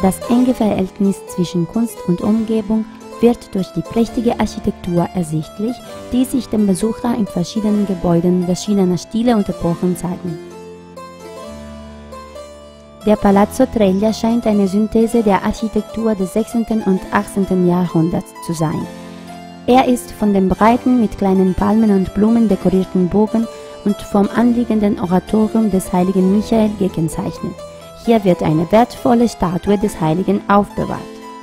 Das enge Verhältnis zwischen Kunst und Umgebung wird durch die prächtige Architektur ersichtlich, die sich dem Besucher in verschiedenen Gebäuden verschiedener Stile unterbrochen zeigen. Der Palazzo Treglia scheint eine Synthese der Architektur des 16. und 18. Jahrhunderts zu sein. Er ist von dem breiten, mit kleinen Palmen und Blumen dekorierten Bogen und vom anliegenden Oratorium des heiligen Michael gekennzeichnet. Hier wird eine wertvolle Statue des Heiligen aufbewahrt.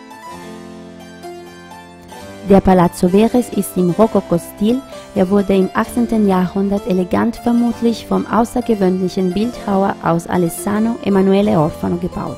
Der Palazzo Verres ist im Rokoko-Stil. Er wurde im 18. Jahrhundert elegant vermutlich vom außergewöhnlichen Bildhauer aus Alessano Emanuele Orfano gebaut.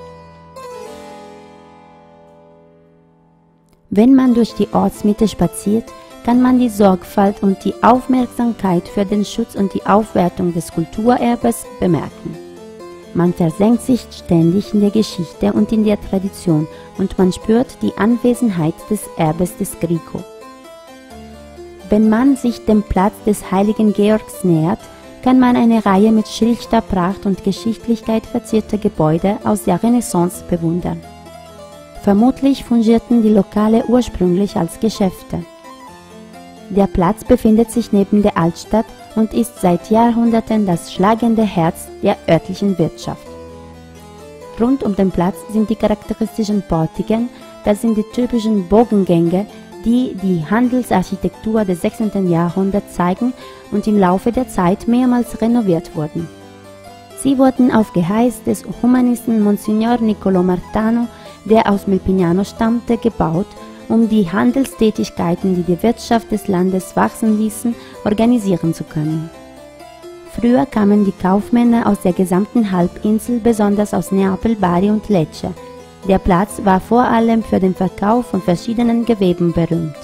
Wenn man durch die Ortsmitte spaziert, kann man die Sorgfalt und die Aufmerksamkeit für den Schutz und die Aufwertung des Kulturerbes bemerken. Man versenkt sich ständig in der Geschichte und in der Tradition und man spürt die Anwesenheit des Erbes des Greco. Wenn man sich dem Platz des heiligen Georgs nähert, kann man eine Reihe mit schlichter Pracht und Geschichtlichkeit verzierter Gebäude aus der Renaissance bewundern. Vermutlich fungierten die Lokale ursprünglich als Geschäfte. Der Platz befindet sich neben der Altstadt und ist seit Jahrhunderten das schlagende Herz der örtlichen Wirtschaft. Rund um den Platz sind die charakteristischen Portiken, das sind die typischen Bogengänge, die die Handelsarchitektur des 16. Jahrhunderts zeigen und im Laufe der Zeit mehrmals renoviert wurden. Sie wurden auf Geheiß des Humanisten Monsignor Niccolò Martano, der aus Melpignano stammte, gebaut, um die Handelstätigkeiten, die die Wirtschaft des Landes wachsen ließen, organisieren zu können. Früher kamen die Kaufmänner aus der gesamten Halbinsel, besonders aus Neapel, Bari und Lecce. Der Platz war vor allem für den Verkauf von verschiedenen Geweben berühmt.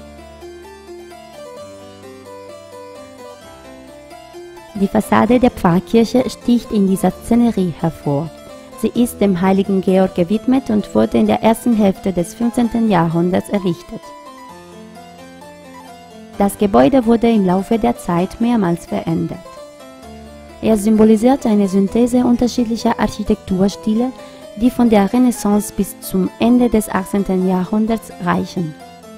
Die Fassade der Pfarrkirche sticht in dieser Szenerie hervor. Sie ist dem heiligen Georg gewidmet und wurde in der ersten Hälfte des 15. Jahrhunderts errichtet. Das Gebäude wurde im Laufe der Zeit mehrmals verändert. Er symbolisiert eine Synthese unterschiedlicher Architekturstile, die von der Renaissance bis zum Ende des 18. Jahrhunderts reichen.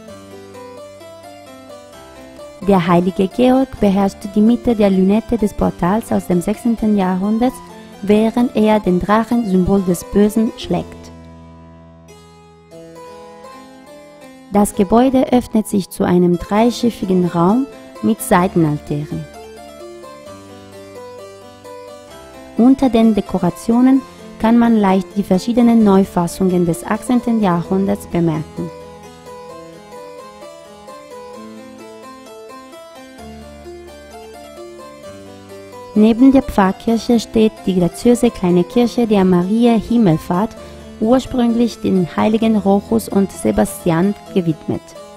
Der heilige Georg beherrscht die Mitte der Lünette des Portals aus dem 16. Jahrhundert, während er den Drachen, Symbol des Bösen, schlägt. Das Gebäude öffnet sich zu einem dreischiffigen Raum mit Seitenaltären. Unter den Dekorationen kann man leicht die verschiedenen Neufassungen des 18. Jahrhunderts bemerken. Neben der Pfarrkirche steht die graziöse kleine Kirche der Mariä Himmelfahrt, ursprünglich den Heiligen Rochus und Sebastian gewidmet.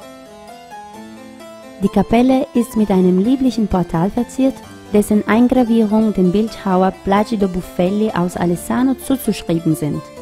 Die Kapelle ist mit einem lieblichen Portal verziert, dessen Eingravierung dem Bildhauer Placido Buffelli aus Alessano zuzuschreiben sind.